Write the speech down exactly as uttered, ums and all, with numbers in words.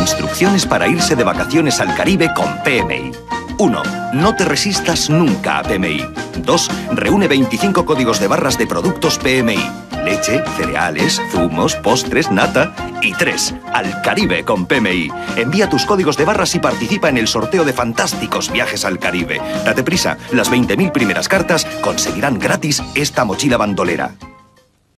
Instrucciones para irse de vacaciones al Caribe con P M I. uno. No te resistas nunca a P M I. dos. Reúne veinticinco códigos de barras de productos P M I. Leche, cereales, zumos, postres, nata. Y tres. Al Caribe con P M I. Envía tus códigos de barras y participa en el sorteo de fantásticos viajes al Caribe. Date prisa, las veinte mil primeras cartas conseguirán gratis esta mochila bandolera.